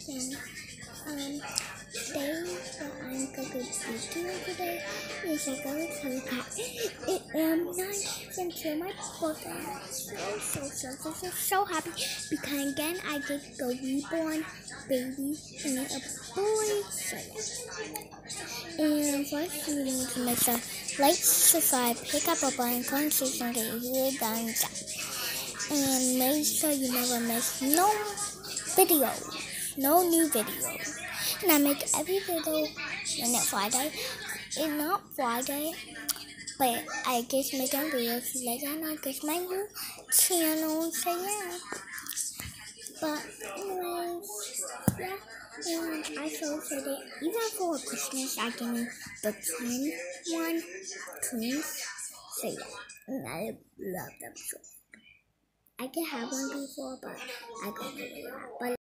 And today what I'm going to be doing today is I'm going to tell you that it am 9 days until my birthday. I'm so happy because again I get the reborn baby and a boy. So yeah. And first you need to make sure like, subscribe, pick up a button, comment, and get your thumbs up. And make sure you never miss no new videos. And I make every video on that Friday. It's not Friday, but I just make them videos to let y'all know this my new channel. So yeah. But anyways, yeah. And I so excited. Even for Christmas, I give me the twins. So yeah, and I love them so. I can have one before, but I got it. But